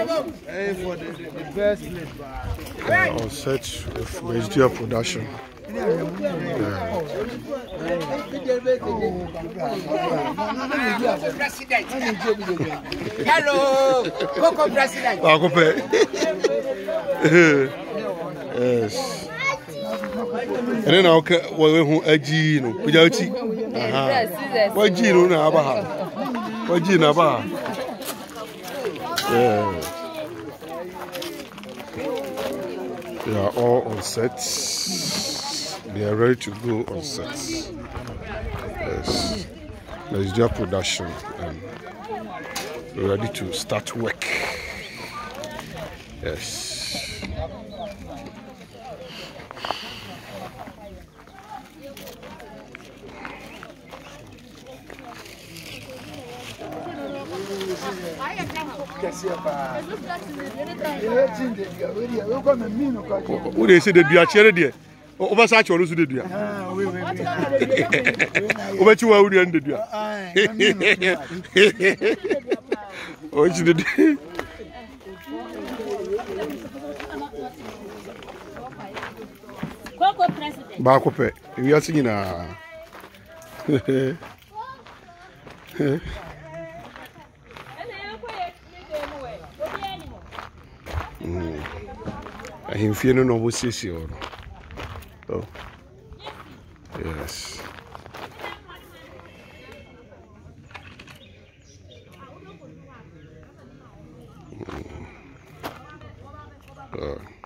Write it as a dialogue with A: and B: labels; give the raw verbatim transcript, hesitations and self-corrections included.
A: Hey, for the, the, the best place.
B: Uh, on set with msedua production. Yeah.
A: Hello, Kooko President.
B: Kooko Yes. And then I'll get who a G, no, Pujachi. What G, no, Abaha. What G, Nabaha. Yeah. They are all on set. They are ready to go on set. Yes. msedua production and we're ready to start work. Yes. Who they say the dua chere there? Over such or lose the dua. Over two hours and the dua. Oh, it's the
C: Kooko President.
B: Kooko Pre. We are singing a. I'm feeling no more sissy. Oh, yes. Mm. Oh.